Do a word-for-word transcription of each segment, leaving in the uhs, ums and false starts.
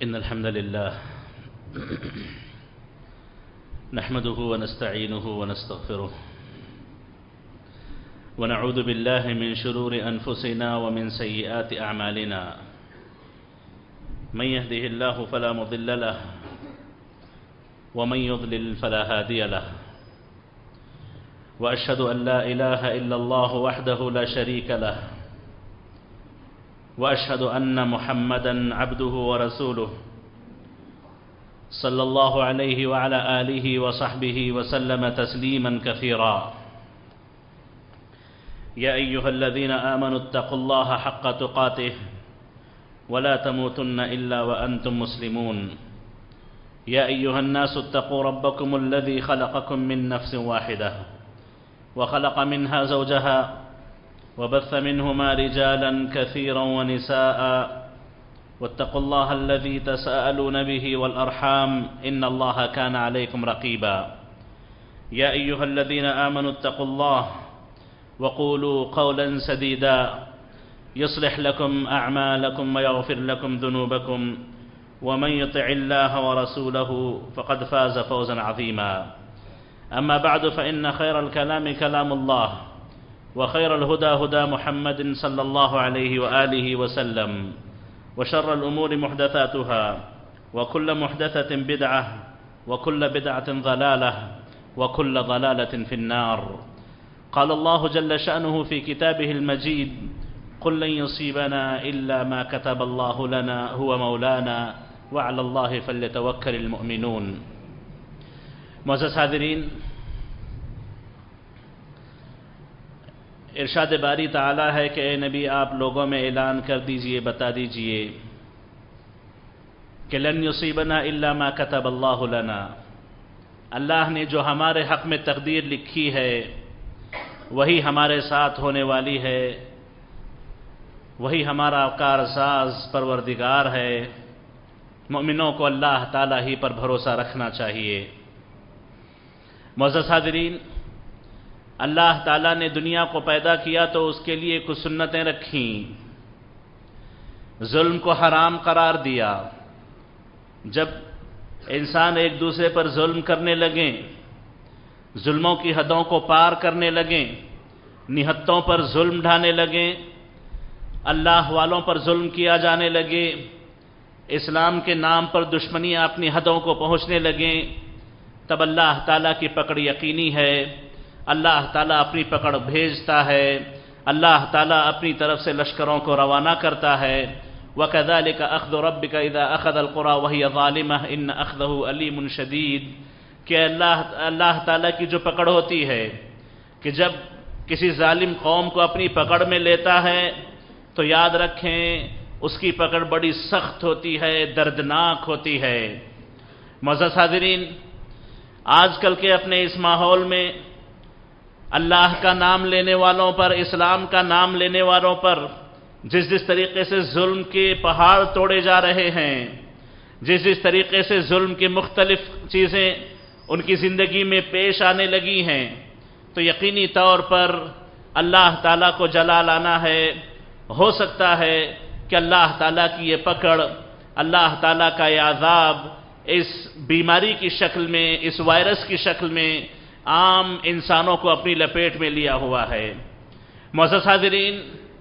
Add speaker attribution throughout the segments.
Speaker 1: إن الحمد لله نحمده ونستعينه ونستغفره ونعوذ بالله من شرور أنفسنا ومن سيئات أعمالنا من يهده الله فلا مضل له ومن يضلل فلا هادي له وأشهد أن لا إله إلا الله وحده لا شريك له وأشهد أن محمدًا عبده ورسوله صلى الله عليه وعلى آله وصحبه وسلم تسليمًا كثيرا يا أيها الذين آمنوا اتقوا الله حق تقاته ولا تموتن إلا وأنتم مسلمون يا أيها الناس اتقوا ربكم الذي خلقكم من نفس واحدة وخلق منها زوجها وبث منهما رجالا كثيرا ونساء واتقوا الله الذي تساءلون به والأرحام إن الله كان عليكم رقيبا يا أيها الذين آمنوا اتقوا الله وقولوا قولا سديدا يصلح لكم أعمالكم ويغفر لكم ذنوبكم ومن يطع الله ورسوله فقد فاز فوزا عظيما أما بعد فإن خير الكلام كلام الله وخير الهدى هدى محمد صلى الله عليه وآله وسلم وشر الأمور محدثاتها وكل محدثة بدعة وكل بدعة ضلالة وكل ضلالة في النار قال الله جل شأنه في كتابه المجيد قل لن يصيبنا إلا ما كتب الله لنا هو مولانا وعلى الله فليتوكل المؤمنون معزز حاضرین، ارشاد باری تعالی ہے کہ اے نبی آپ لوگوں میں اعلان کر دیجئے، بتا دیجئے کہ لن یصیبنا الا ما کتب اللہ لنا، اللہ نے جو ہمارے حق میں تقدیر لکھی ہے وہی ہمارے ساتھ ہونے والی ہے، وہی ہمارا کارساز پروردگار ہے۔ مومنوں کو اللہ تعالی ہی پر بھروسہ رکھنا چاہیے۔ معزز حاضرین، اللہ تعالیٰ نے دنیا کو پیدا کیا تو اس کے لیے کچھ سنتیں رکھیں، ظلم کو حرام قرار دیا۔ جب انسان ایک دوسرے پر ظلم کرنے لگیں، ظلموں کی حدوں کو پار کرنے لگیں، نہتوں پر ظلم ڈھانے لگیں، اللہ والوں پر ظلم کیا جانے لگے، اسلام کے نام پر دشمنیاں اپنی حدوں کو پہنچنے لگیں، تب اللہ تعالیٰ کی پکڑ یقینی ہے۔ اللہ تعالیٰ اپنی پکڑ بھیجتا ہے، اللہ تعالیٰ اپنی طرف سے لشکروں کو روانہ کرتا ہے۔ وَكَذَلِكَ أَخْذُ رَبِّكَ إِذَا أَخَذَ الْقُرَى وَهِيَ ظَالِمَةٌ إِنَّ أَخْذَهُ أَلِيمٌ شَدِيدٌ کہ اللہ اللہ تعالیٰ کی جو پکڑ ہوتی ہے کہ جب کسی ظالم قوم کو اپنی پکڑ میں لیتا ہے تو یاد رکھیں اس کی پکڑ بڑی سخت ہوتی ہے، دردناک ہوتی ہے۔ معزز حاضرین، آج کل کے اپنے اس ماحول میں اللہ کا نام لینے والوں پر، اسلام کا نام لینے والوں پر جس جس طریقے سے ظلم کے پہاڑ توڑے جا رہے ہیں، جس جس طریقے سے ظلم کی مختلف چیزیں ان کی زندگی میں پیش آنے لگی ہیں، تو یقینی طور پر اللہ تعالیٰ کو جلال آنا ہے۔ ہو سکتا ہے کہ اللہ تعالیٰ کی یہ پکڑ، اللہ تعالیٰ کا یہ عذاب اس بیماری کی شکل میں، اس وائرس کی شکل میں عام انسانوں کو اپنی لپیٹ میں لیا ہوا ہے۔ معزز حاضرین،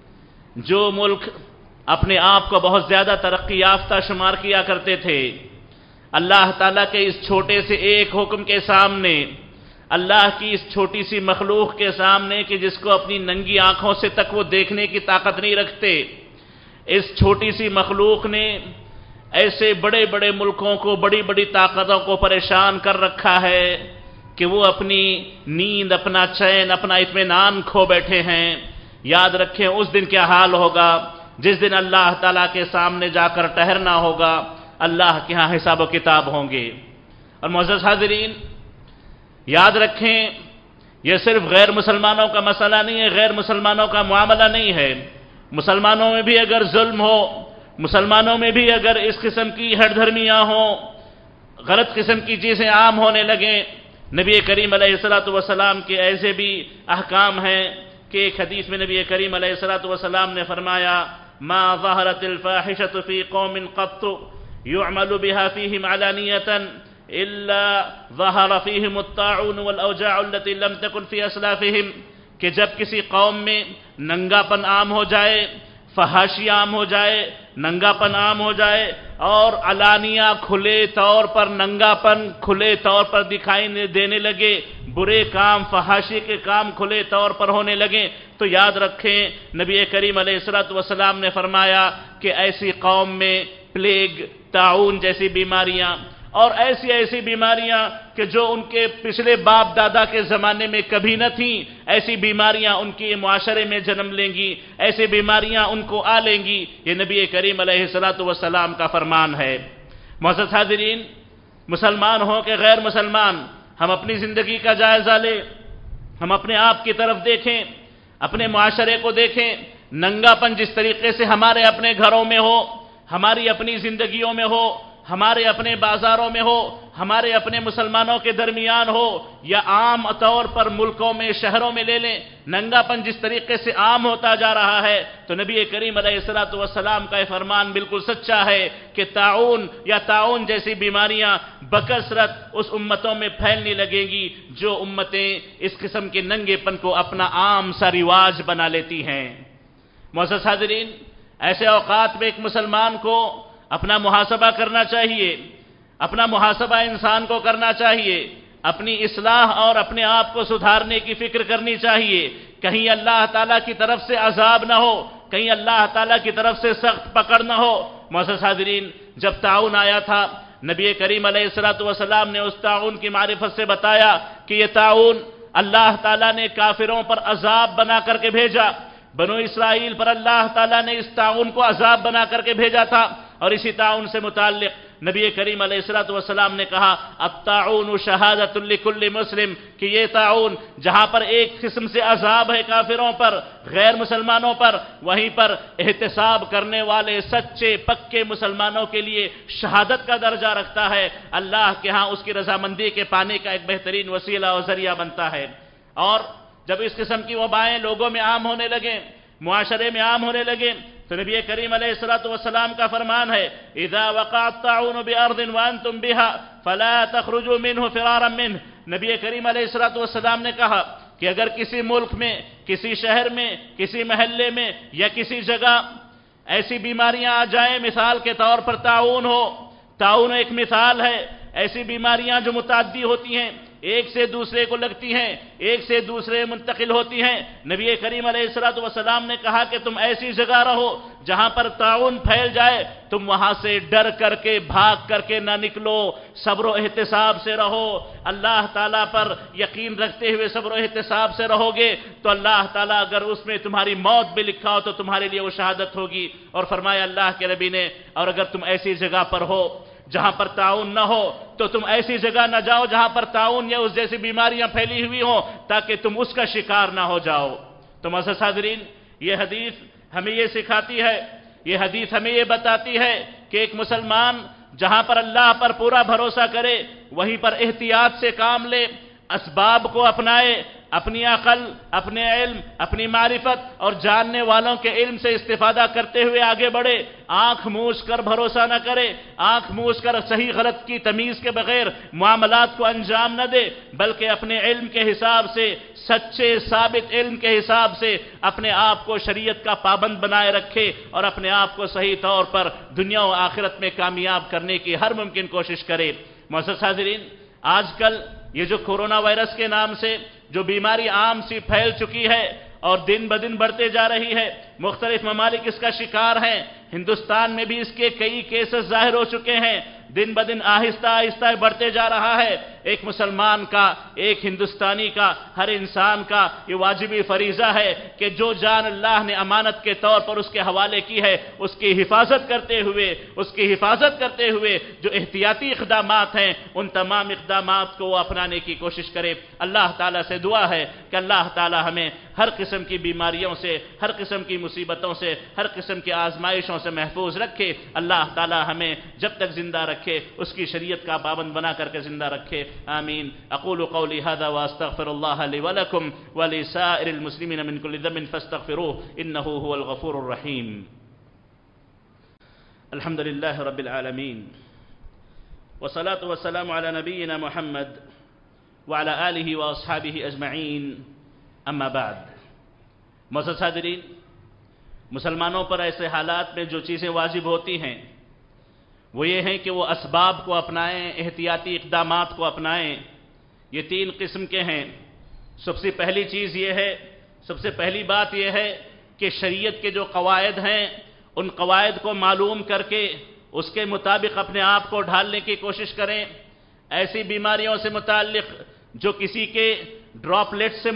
Speaker 1: جو ملک اپنے آپ کو بہت زیادہ ترقی یافتہ شمار کیا کرتے تھے، اللہ تعالیٰ کے اس چھوٹے سے ایک حکم کے سامنے، اللہ کی اس چھوٹی سی مخلوق کے سامنے کہ جس کو اپنی ننگی آنکھوں سے تک وہ دیکھنے کی طاقت نہیں رکھتے، اس چھوٹی سی مخلوق نے ایسے بڑے بڑے ملکوں کو، بڑی بڑی طاقتوں کو پریشان کر رکھا ہے کہ وہ اپنی نیند، اپنا چین، اپنا اطمینان کھو بیٹھے ہیں۔ یاد رکھیں اس دن کیا حال ہوگا جس دن اللہ تعالیٰ کے سامنے جا کر ٹھہرنا ہوگا، اللہ کے ہاں حساب و کتاب ہوں گے۔ اور معزز حاضرین، یاد رکھیں یہ صرف غیر مسلمانوں کا مسئلہ نہیں ہے، غیر مسلمانوں کا معاملہ نہیں ہے۔ مسلمانوں میں بھی اگر ظلم ہو، مسلمانوں میں بھی اگر اس قسم کی ہٹ دھرمیاں ہوں، غلط قسم کی چیزیں عام ہونے لگیں، نبی کریم علیہ الصلوۃ والسلام کے ایسے بھی احکام ہیں کہ ایک حدیث میں نبی کریم علیہ الصلوۃ والسلام نے فرمایا ما ظہرت الفاحشۃ فی قوم قط يعمل بها فيهم علانية إلا ظهر فيهم الطاعون والأوجاع التي لم تكن في أسلافهم، کہ جب کسی قوم میں ننگا پن عام ہو جائے، فحاشی عام ہو جائے، ننگا پن عام ہو جائے اور علانیہ کھلے طور پر ننگا پن کھلے طور پر دکھائی دینے لگے، برے کام فحاشی کے کام کھلے طور پر ہونے لگے، تو یاد رکھیں نبی کریم علیہ الصلوۃ والسلام نے فرمایا کہ ایسی قوم میں پلیگ، طاعون جیسی بیماریاں اور ایسی ایسی بیماریاں کہ جو ان کے پچھلے باپ دادا کے زمانے میں کبھی نہ تھیں، ایسی بیماریاں ان کے معاشرے میں جنم لیں گی، ایسی بیماریاں ان کو آ لیں گی۔ یہ نبی کریم علیہ الصلوۃ والسلام کا فرمان ہے۔ معزز حاضرین، مسلمان ہوں کہ غیر مسلمان، ہم اپنی زندگی کا جائزہ لیں، ہم اپنے آپ کی طرف دیکھیں، اپنے معاشرے کو دیکھیں۔ ننگا پن جس طریقے سے ہمارے اپنے گھروں میں ہو، ہماری اپنی زندگیوں میں ہو، ہمارے اپنے بازاروں میں ہو، ہمارے اپنے مسلمانوں کے درمیان ہو، یا عام طور پر ملکوں میں شہروں میں لے لیں، ننگا پن جس طریقے سے عام ہوتا جا رہا ہے، تو نبی کریم علیہ الصلوۃ والسلام کا یہ فرمان بالکل سچا ہے کہ طاعون یا طاعون جیسی بیماریاں بکثرت اس امتوں میں پھیلنے لگیں گی جو امتیں اس قسم کے ننگے پن کو اپنا عام سا رواج بنا لیتی ہیں۔ معزز حاضرین، ایسے اوقات میں ایک مسلمان کو اپنا محاسبہ کرنا چاہیے، اپنا محاسبہ انسان کو کرنا چاہیے، اپنی اصلاح اور اپنے آپ کو سدھارنے کی فکر کرنی چاہیے، کہیں اللہ تعالیٰ کی طرف سے عذاب نہ ہو، کہیں اللہ تعالیٰ کی طرف سے سخت پکڑ نہ ہو۔ معزز حاضرین، جب طاعون آیا تھا، نبی کریم علیہ الصلوۃ والسلام نے اس طاعون کی معرفت سے بتایا کہ یہ طاعون اللہ تعالیٰ نے کافروں پر عذاب بنا کر کے بھیجا، بنو اسرائیل پر اللہ تعالیٰ نے اس طاعون کو عذاب بنا کر کے بھیجا تھا۔ اور اسی طاعون سے متعلق نبی کریم علیہ الصلوۃ والسلام نے کہا الطاعون شہادۃ لکل مسلم، کہ یہ طاعون جہاں پر ایک قسم سے عذاب ہے کافروں پر، غیر مسلمانوں پر، وہیں پر احتساب کرنے والے سچے پکے مسلمانوں کے لیے شہادت کا درجہ رکھتا ہے، اللہ کے ہاں اس کی رضامندی کے پانے کا ایک بہترین وسیلہ اور ذریعہ بنتا ہے۔ اور جب اس قسم کی وبائیں لوگوں میں عام ہونے لگیں، معاشرے میں عام ہونے لگے، تو نبی کریم علیہ الصلوۃ والسلام کا فرمان ہے اذا وقع الطاعون بارض وانتم بها فلا تخرجوا منه فرارا منه۔ نبی کریم علیہ الصلوۃ والسلام نے کہا کہ اگر کسی ملک میں، کسی شہر میں، کسی محلے میں یا کسی جگہ ایسی بیماریاں آ جائیں، مثال کے طور پر طاعون ہو، طاعون ایک مثال ہے، ایسی بیماریاں جو متعدی ہوتی ہیں، ایک سے دوسرے کو لگتی ہیں، ایک سے دوسرے منتقل ہوتی ہیں، نبی کریم علیہ الصلوۃ والسلام نے کہا کہ تم ایسی جگہ رہو جہاں پر طاعون پھیل جائے، تم وہاں سے ڈر کر کے بھاگ کر کے نہ نکلو، صبر و احتساب سے رہو، اللہ تعالیٰ پر یقین رکھتے ہوئے صبر و احتساب سے رہو گے تو اللہ تعالیٰ اگر اس میں تمہاری موت بھی لکھا ہو تو تمہارے لیے وہ شہادت ہوگی۔ اور فرمایا اللہ کے نبی نے، اور اگر تم ایسی جگہ پر ہو جہاں پر طاعون نہ ہو تو تم ایسی جگہ نہ جاؤ جہاں پر طاعون یا اس جیسی بیماریاں پھیلی ہوئی ہوں تاکہ تم اس کا شکار نہ ہو جاؤ۔ تو معزز حاضرین، یہ حدیث ہمیں یہ سکھاتی ہے، یہ حدیث ہمیں یہ بتاتی ہے کہ ایک مسلمان جہاں پر اللہ پر پورا بھروسہ کرے وہیں پر احتیاط سے کام لے، اسباب کو اپنائے، اپنی عقل، اپنے علم، اپنی معرفت اور جاننے والوں کے علم سے استفادہ کرتے ہوئے آگے بڑھے، آنکھ موج کر بھروسہ نہ کرے، آنکھ موج کر صحیح غلط کی تمیز کے بغیر معاملات کو انجام نہ دے، بلکہ اپنے علم کے حساب سے، سچے ثابت علم کے حساب سے اپنے آپ کو شریعت کا پابند بنائے رکھے اور اپنے آپ کو صحیح طور پر دنیا و آخرت میں کامیاب کرنے کی ہر ممکن کوشش کرے۔ معزز حاضرین، آج کل یہ جو کورونا وائرس کے نام سے جو بیماری عام سی پھیل چکی ہے اور دن بدن بڑھتے جا رہی ہے، مختلف ممالک اس کا شکار ہیں، ہندوستان میں بھی اس کے کئی کیسز ظاہر ہو چکے ہیں، دن بدن آہستہ آہستہ بڑھتے جا رہا ہے۔ ایک مسلمان کا، ایک ہندوستانی کا، ہر انسان کا یہ واجبی فریضہ ہے کہ جو جان اللہ نے امانت کے طور پر اس کے حوالے کی ہے اس کی حفاظت کرتے ہوئے اس کی حفاظت کرتے ہوئے جو احتیاطی اقدامات ہیں ان تمام اقدامات کو وہ اپنانے کی کوشش کرے۔ اللہ تعالیٰ سے دعا ہے کہ اللہ تعالیٰ ہمیں ہر قسم کی بیماریوں سے، ہر قسم کی مصیبتوں سے، ہر قسم کی آزمائشوں سے محفوظ رکھے۔ اللہ تعالیٰ ہمیں جب تک زندہ رکھے اس کی شریعت کا پابند بنا کر کے زندہ رکھے، آمین۔ اقول قولی هذا واستغفر الله لي ولكم ولسائر المسلمين من كل ذنب فاستغفروه انه هو الغفور الرحيم۔ الحمد لله رب العالمين والصلاة والسلام على نبينا محمد وعلى آله وأصحابه أجمعين اما بعد. معزز حاضرین، مسلمانوں پر ایسے حالات میں جو چیزیں واجب ہوتی ہیں وہ یہ ہیں کہ وہ اسباب کو اپنائیں، احتیاطی اقدامات کو اپنائیں. یہ تین قسم کے ہیں. سب سے پہلی چیز یہ ہے، سب سے پہلی بات یہ ہے کہ شریعت کے جو قواعد ہیں ان قواعد کو معلوم کر کے اس کے مطابق اپنے آپ کو ڈھالنے کی کوشش کریں. ایسی بیماریوں سے متعلق جو کسی کے ڈراپلیٹ سے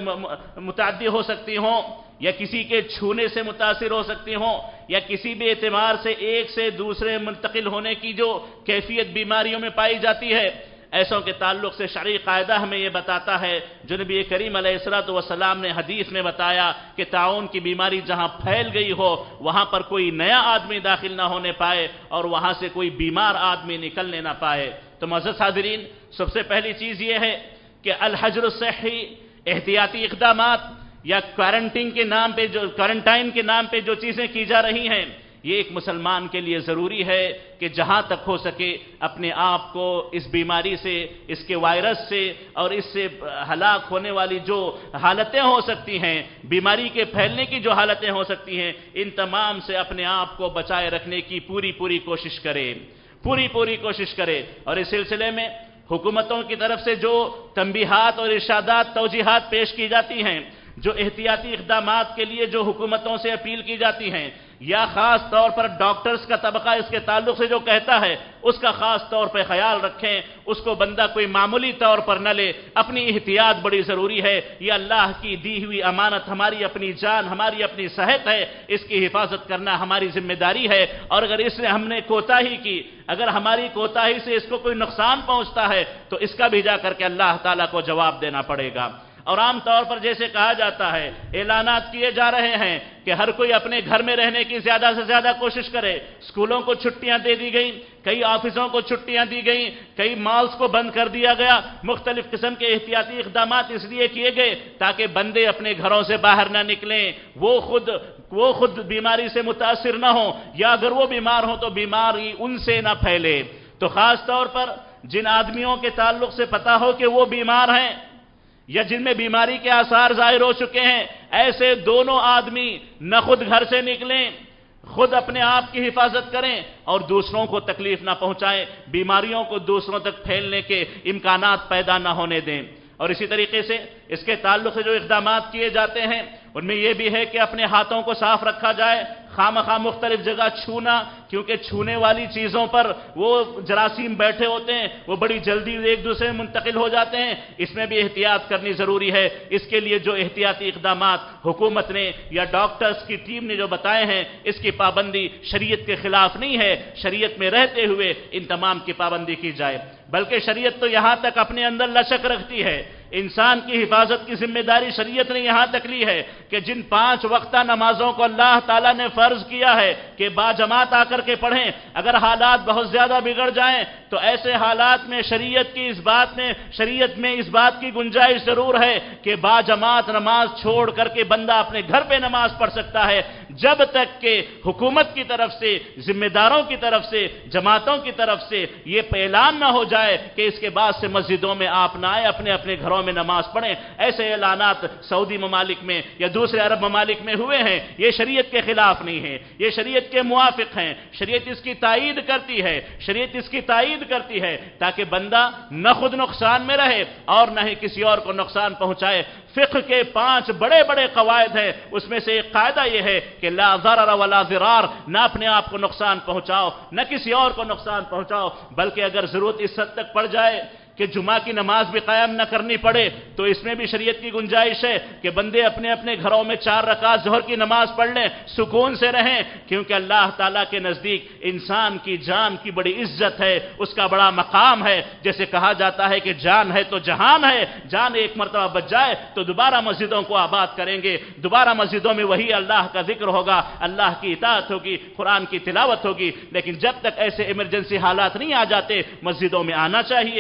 Speaker 1: متعدی ہو سکتی ہوں یا کسی کے چھونے سے متاثر ہو سکتی ہوں یا کسی بھی اعتبار سے ایک سے دوسرے منتقل ہونے کی جو کیفیت بیماریوں میں پائی جاتی ہے، ایسوں کے تعلق سے شرعی قاعدہ ہمیں یہ بتاتا ہے. جو نبی کریم علیہ الصلوۃ والسلام نے حدیث میں بتایا کہ طاعون کی بیماری جہاں پھیل گئی ہو وہاں پر کوئی نیا آدمی داخل نہ ہونے پائے اور وہاں سے کوئی بیمار آدمی نکلنے نہ پائے. تو معزز حاضرین، سب سے پہلی چیز یہ ہے کہ الحجر الصحی، احتیاطی اقدامات یا کوارنٹائن کے نام پہ جو کوارنٹائن کے نام پہ جو چیزیں کی جا رہی ہیں، یہ ایک مسلمان کے لیے ضروری ہے کہ جہاں تک ہو سکے اپنے آپ کو اس بیماری سے، اس کے وائرس سے اور اس سے ہلاک ہونے والی جو حالتیں ہو سکتی ہیں، بیماری کے پھیلنے کی جو حالتیں ہو سکتی ہیں، ان تمام سے اپنے آپ کو بچائے رکھنے کی پوری پوری کوشش کرے پوری پوری کوشش کرے. اور اس سلسلے میں حکومتوں کی طرف سے جو تنبیہات اور ارشادات، توجیہات پیش کی جاتی ہیں، جو احتیاطی اقدامات کے لیے جو حکومتوں سے اپیل کی جاتی ہیں، یا خاص طور پر ڈاکٹرز کا طبقہ اس کے تعلق سے جو کہتا ہے اس کا خاص طور پہ خیال رکھیں. اس کو بندہ کوئی معمولی طور پر نہ لے. اپنی احتیاط بڑی ضروری ہے. یہ اللہ کی دی ہوئی امانت، ہماری اپنی جان، ہماری اپنی صحت ہے. اس کی حفاظت کرنا ہماری ذمہ داری ہے. اور اگر اس نے ہم نے کوتاہی کی، اگر ہماری کوتاہی سے اس کو کوئی نقصان پہنچتا ہے تو اس کا بھی جا کر کے اللہ تعالیٰ کو جواب دینا پڑے گا. اور عام طور پر جیسے کہا جاتا ہے، اعلانات کیے جا رہے ہیں کہ ہر کوئی اپنے گھر میں رہنے کی زیادہ سے زیادہ کوشش کرے. اسکولوں کو چھٹیاں دے دی گئیں، کئی آفسوں کو چھٹیاں دی گئیں، کئی مالز کو بند کر دیا گیا. مختلف قسم کے احتیاطی اقدامات اس لیے کیے گئے تاکہ بندے اپنے گھروں سے باہر نہ نکلیں، وہ خود وہ خود بیماری سے متاثر نہ ہوں، یا اگر وہ بیمار ہوں تو بیماری ان سے نہ پھیلے. تو خاص طور پر جن آدمیوں کے تعلق سے پتہ ہو کہ وہ بیمار ہیں یا جن میں بیماری کے آثار ظاہر ہو چکے ہیں، ایسے دونوں آدمی نہ خود گھر سے نکلیں، خود اپنے آپ کی حفاظت کریں اور دوسروں کو تکلیف نہ پہنچائیں، بیماریوں کو دوسروں تک پھیلنے کے امکانات پیدا نہ ہونے دیں. اور اسی طریقے سے اس کے تعلق سے جو اقدامات کیے جاتے ہیں ان میں یہ بھی ہے کہ اپنے ہاتھوں کو صاف رکھا جائے. خامخواہ مختلف جگہ چھونا، کیونکہ چھونے والی چیزوں پر وہ جراثیم بیٹھے ہوتے ہیں، وہ بڑی جلدی ایک دوسرے میں منتقل ہو جاتے ہیں. اس میں بھی احتیاط کرنی ضروری ہے. اس کے لیے جو احتیاطی اقدامات حکومت نے یا ڈاکٹرز کی ٹیم نے جو بتائے ہیں، اس کی پابندی شریعت کے خلاف نہیں ہے. شریعت میں رہتے ہوئے ان تمام کی پابندی کی جائے. بلکہ شریعت تو یہاں تک اپنے اندر لچک رکھتی ہے، انسان کی حفاظت کی ذمہ داری شریعت نے یہاں تک لی ہے کہ جن پانچ وقتہ نمازوں کو اللہ تعالیٰ نے فرض کیا ہے کہ با جماعت آ کر کے پڑھیں، اگر حالات بہت زیادہ بگڑ جائیں تو ایسے حالات میں شریعت کی اس بات میں شریعت میں اس بات کی گنجائش ضرور ہے کہ با جماعت نماز چھوڑ کر کے بندہ اپنے گھر پہ نماز پڑھ سکتا ہے، جب تک کہ حکومت کی طرف سے، ذمہ داروں کی طرف سے، جماعتوں کی طرف سے یہ اعلان نہ ہو جائے کہ اس کے بعد سے مسجدوں میں آپ نہ آئے، اپنے اپنے گھروں میں نماز پڑھیں. ایسے اعلانات سعودی ممالک میں یا دوسرے عرب ممالک میں ہوئے ہیں. یہ شریعت کے خلاف نہیں ہے، یہ شریعت کے موافق ہیں. شریعت اس کی تائید کرتی ہے، شریعت اس کی تائید کرتی ہے تاکہ بندہ نہ خود نقصان میں رہے اور نہ ہی کسی اور کو نقصان پہنچائے. فقہ کے پانچ بڑے بڑے قواعد ہیں، اس میں سے ایک قاعدہ یہ ہے کہ لا ضرر ولا ضرار، نہ اپنے آپ کو نقصان پہنچاؤ نہ کسی اور کو نقصان پہنچاؤ. بلکہ اگر ضرورت اس حد تک پڑ جائے کہ جمعہ کی نماز بھی قائم نہ کرنی پڑے تو اس میں بھی شریعت کی گنجائش ہے کہ بندے اپنے اپنے گھروں میں چار رکعت ظہر کی نماز پڑھ لیں، سکون سے رہیں. کیونکہ اللہ تعالیٰ کے نزدیک انسان کی جان کی بڑی عزت ہے، اس کا بڑا مقام ہے. جیسے کہا جاتا ہے کہ جان ہے تو جہان ہے، جان ایک مرتبہ بچ جائے تو دوبارہ مسجدوں کو آباد کریں گے، دوبارہ مسجدوں میں وہی اللہ کا ذکر ہوگا، اللہ کی اطاعت ہوگی، قرآن کی تلاوت ہوگی. لیکن جب تک ایسے ایمرجنسی حالات نہیں آ جاتے مسجدوں میں آنا چاہیے،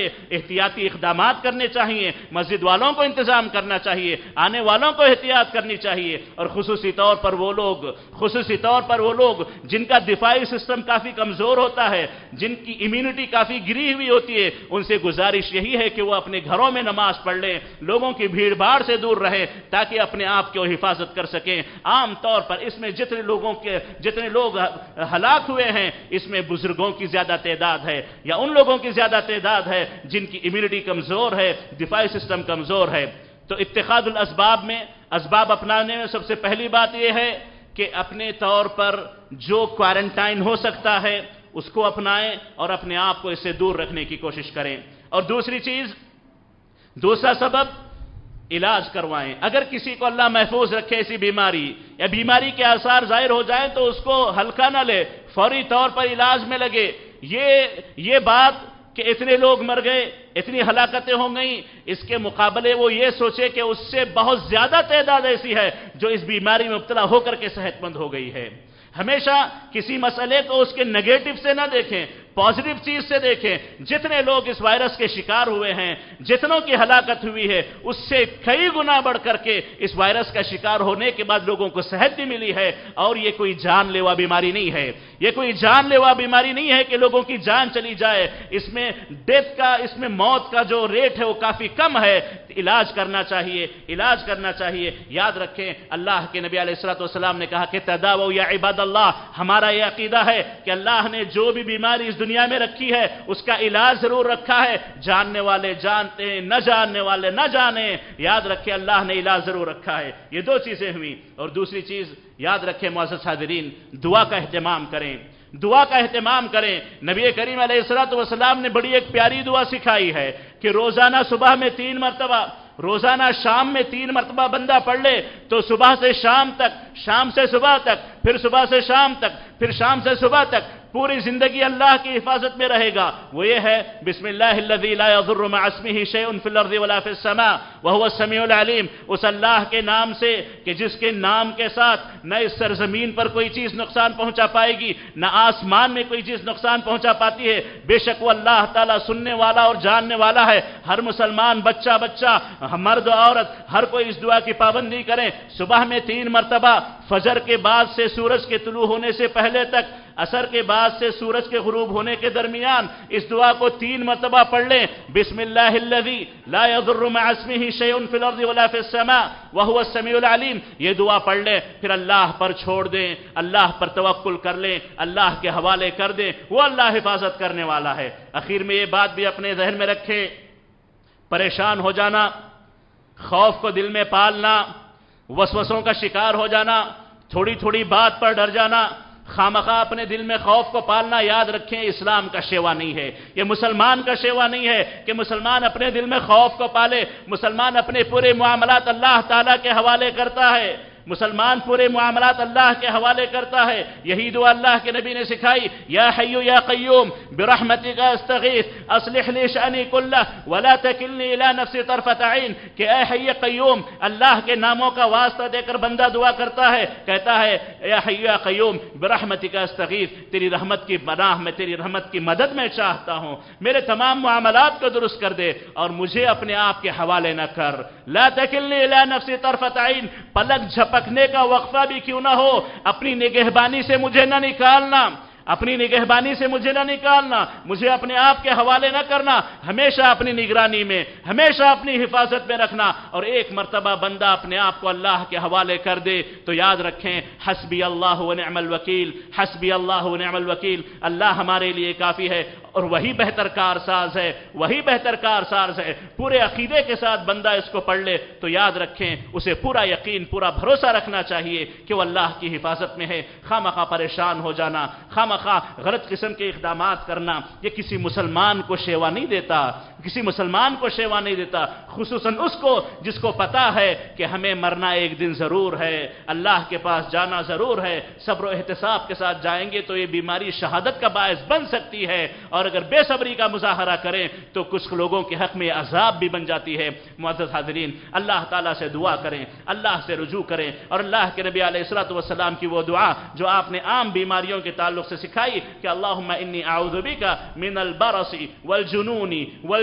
Speaker 1: احتیاطی اقدامات کرنے چاہیے، مسجد والوں کو انتظام کرنا چاہیے، آنے والوں کو احتیاط کرنی چاہیے، اور خصوصی طور پر وہ لوگ خصوصی طور پر وہ لوگ جن کا دفاعی سسٹم کافی کمزور ہوتا ہے، جن کی امیونٹی کافی گری ہوئی ہوتی ہے، ان سے گزارش یہی ہے کہ وہ اپنے گھروں میں نماز پڑھ لیں، لوگوں کی بھیڑ بھاڑ سے دور رہیں تاکہ اپنے آپ کو حفاظت کر سکیں۔ عام طور پر اس میں جتنے لوگوں کے جتنے لوگ ہلاک ہوئے ہیں، اس میں بزرگوں کی زیادہ تعداد ہے یا ان لوگوں کی زیادہ تعداد ہے جن کی امیونٹی کمزور ہے، دفاعی سسٹم کمزور ہے۔ تو اتخاذ الاسباب میں اسباب اپنانے میں سب سے پہلی بات یہ ہے کہ اپنے طور پر جو کوارنٹائن ہو سکتا ہے اس کو اپنائیں اور اپنے آپ کو اس سے دور رکھنے کی کوشش کریں۔ اور دوسری چیز دوسرا سبب علاج کروائیں۔ اگر کسی کو اللہ محفوظ رکھے ایسی بیماری یا بیماری کے آثار ظاہر ہو جائیں تو اس کو ہلکا نہ لے، فوری طور پر علاج میں لگے۔ یہ یہ بات کہ اتنے لوگ مر گئے، اتنی ہلاکتیں ہو گئیں، اس کے مقابلے وہ یہ سوچے کہ اس سے بہت زیادہ تعداد ایسی ہے جو اس بیماری میں مبتلا ہو کر کے صحت مند ہو گئی ہے۔ ہمیشہ کسی مسئلے کو اس کے نیگیٹو سے نہ دیکھیں، پازیٹیو چیز سے دیکھیں۔ جتنے لوگ اس وائرس کے شکار ہوئے ہیں، جتنوں کی ہلاکت ہوئی ہے، اس سے کئی گنا بڑھ کر کے اس وائرس کا شکار ہونے کے بعد لوگوں کو صحت بھی ملی ہے، اور یہ کوئی جان لیوا بیماری نہیں ہے۔ یہ کوئی جان لیوا بیماری نہیں ہے کہ لوگوں کی جان چلی جائے۔ اس میں ڈیتھ کا اس میں موت کا جو ریٹ ہے وہ کافی کم ہے۔ علاج کرنا چاہیے، علاج کرنا چاہیے۔ یاد رکھیں اللہ کے نبی علیہ الصلوۃ والسلام نے کہا کہ تداؤوا یا عباد اللہ، ہمارا یہ عقیدہ ہے کہ اللہ نے جو بھی بیماری اس دنیا میں رکھی ہے اس کا علاج ضرور رکھا ہے۔ جاننے والے جانتے ہیں، نہ جاننے والے نہ جانیں، یاد رکھیں اللہ نے علاج ضرور رکھا ہے۔ یہ دو چیزیں ہوئیں۔ اور دوسری چیز یاد رکھیں معزز حاضرین، دعا کا اہتمام کریں، دعا کا اہتمام کریں۔ نبی کریم علیہ الصلوۃ والسلام نے بڑی ایک پیاری دعا سکھائی ہے کہ روزانہ صبح میں تین مرتبہ، روزانہ شام میں تین مرتبہ بندہ پڑھ لے تو صبح سے شام تک، شام سے صبح تک، پھر صبح سے شام تک، پھر شام سے صبح تک پوری زندگی اللہ کی حفاظت میں رہے گا۔ وہ یہ ہے بسم اللہ الذی لا یضر مع اسمہ شیء فی الارض ولا فی السماء وهو السمیع العلیم، اس اللہ کے نام سے کہ جس کے نام کے ساتھ نہ اس سرزمین پر کوئی چیز نقصان پہنچا پائے گی، نہ آسمان میں کوئی چیز نقصان پہنچا پاتی ہے، بے شک وہ اللہ تعالیٰ سننے والا اور جاننے والا ہے۔ ہر مسلمان بچہ بچہ مرد و عورت ہر کوئی اس دعا کی پابندی کریں۔ صبح میں تین مرتبہ، فجر کے بعد سے سورج کے طلوع ہونے سے پہلے تک، عصر کے بعد سے سورج کے غروب ہونے کے درمیان اس دعا کو تین مرتبہ پڑھ لیں۔ بسم اللہ الذی لا یضر مع اسمہ شیء فی الارض ولا فی السماء وهو السمیع العلیم، یہ دعا پڑھ لیں، پھر اللہ پر چھوڑ دیں، اللہ پر توکل کر لیں، اللہ کے حوالے کر دیں، وہ اللہ حفاظت کرنے والا ہے۔ اخیر میں یہ بات بھی اپنے ذہن میں رکھیں، پریشان ہو جانا، خوف کو دل میں پالنا، وسوسوں کا شکار ہو جانا، تھوڑی تھوڑی بات پر ڈر جانا، خامخواہ اپنے دل میں خوف کو پالنا، یاد رکھیں اسلام کا شیوا نہیں ہے، یہ مسلمان کا شیوا نہیں ہے کہ مسلمان اپنے دل میں خوف کو پالے۔ مسلمان اپنے پورے معاملات اللہ تعالیٰ کے حوالے کرتا ہے، مسلمان پورے معاملات اللہ کے حوالے کرتا ہے۔ یہی دعا اللہ کے نبی نے سکھائی، یا حی یا قیوم برحمتک استغیث اصلح لی شأنی کلہ ولا تکلنی الی نفسی طرفۃ عین، کہ اے حی قیوم، اللہ کے ناموں کا واسطہ دے کر بندہ دعا کرتا ہے، کہتا ہے یا حی یا قیوم برحمتک استغیث، تیری رحمت کی پناہ میں، تیری رحمت کی مدد میں چاہتا ہوں، میرے تمام معاملات کو درست کر دے اور مجھے اپنے آپ کے حوالے نہ کر۔ لا تکلنی الی نفسی طرفۃ عین، پلک جھپ پکنے کا وقفہ بھی کیوں نہ ہو، اپنی نگہبانی سے مجھے نہ نکالنا، اپنی نگہبانی سے مجھے نہ نکالنا، مجھے اپنے آپ کے حوالے نہ کرنا، ہمیشہ اپنی نگرانی میں، ہمیشہ اپنی حفاظت میں رکھنا۔ اور ایک مرتبہ بندہ اپنے آپ کو اللہ کے حوالے کر دے تو یاد رکھیں حسبی اللہ و نعم الوکیل، حسبی اللہ و نعم الوکیل، اللہ ہمارے لیے کافی ہے اور وہی بہتر کارساز ہے، وہی بہتر کارساز ہے۔ پورے عقیدے کے ساتھ بندہ اس کو پڑھ لے تو یاد رکھیں اسے پورا یقین، پورا بھروسہ رکھنا چاہیے کہ وہ اللہ کی حفاظت میں ہے۔ خامخواہ پریشان ہو جانا، خامخواہ غلط قسم کے اقدامات کرنا، یہ کسی مسلمان کو شیوا نہیں دیتا، کسی مسلمان کو شیوا نہیں دیتا، خصوصاً اس کو جس کو پتا ہے کہ ہمیں مرنا ایک دن ضرور ہے، اللہ کے پاس جانا ضرور ہے۔ صبر و احتساب کے ساتھ جائیں گے تو یہ بیماری شہادت کا باعث بن سکتی ہے، اور اگر بے صبری کا مظاہرہ کریں تو کچھ لوگوں کے حق میں عذاب بھی بن جاتی ہے۔ معزز حاضرین، اللہ تعالیٰ سے دعا کریں، اللہ سے رجوع کریں، اور اللہ کے نبی علیہ الصلوۃ والسلام کی وہ دعا جو آپ نے عام بیماریوں کے تعلق سے سکھائی کہ اللہم انی اعوذ بک من البرص والجنون والجنون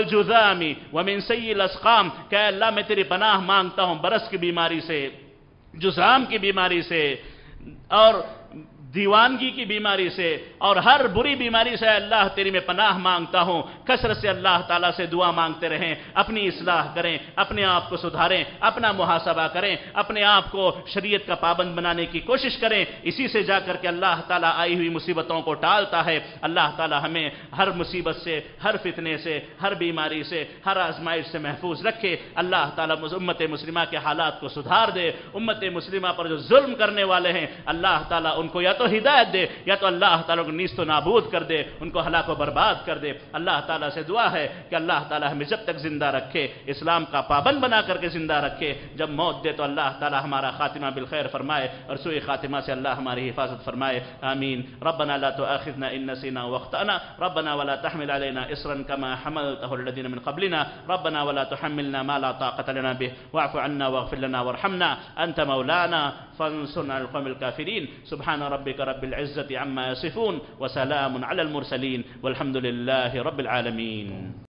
Speaker 1: والجذام ومن سیء الاسقام، کہ اے اللہ میں تیری پناہ مانگتا ہوں برس کی بیماری سے، جذام کی بیماری سے، اور دیوانگی کی بیماری سے، اور ہر بری بیماری سے اے اللہ تیری میں پناہ مانگتا ہوں۔ کثرت سے اللہ تعالیٰ سے دعا مانگتے رہیں، اپنی اصلاح کریں، اپنے آپ کو سدھاریں، اپنا محاسبہ کریں، اپنے آپ کو شریعت کا پابند بنانے کی کوشش کریں۔ اسی سے جا کر کے اللہ تعالیٰ آئی ہوئی مصیبتوں کو ٹالتا ہے۔ اللہ تعالیٰ ہمیں ہر مصیبت سے، ہر فتنے سے، ہر بیماری سے، ہر آزمائش سے محفوظ رکھے۔ اللہ تعالیٰ امت مسلمہ کے حالات کو سدھار دے۔ امت مسلمہ پر جو ظلم کرنے والے ہیں اللہ تعالیٰ ان کو یا تو ہدایت دے، یا تو اللہ تعالیٰ کو نیست و نابود کر دے، ان کو ہلاک و برباد کر دے۔ اللہ تعالیٰ سے دعا ہے کہ اللہ تعالیٰ ہمیں جب تک زندہ رکھے، اسلام کا پابند بنا کر کے زندہ رکھے، جب موت دے تو اللہ تعالیٰ ہمارا خاتمہ بالخیر فرمائے، اور سوء خاتمہ سے اللہ ہماری حفاظت فرمائے، آمین۔ ربنا لا تؤاخذنا ان نسينا واخطأنا، ربنا ولا تحمل علينا اصرا كما حملته الذين من قبلنا، ربنا ولا تحملنا ما لا طاقة لنا به، واعف عنا واغفر لنا وارحمنا، انت مولانا فانصرنا على القوم الكافرين۔ سبحان ربك رب العزة عما يصفون، وسلام على المرسلين، والحمد لله رب العالمين۔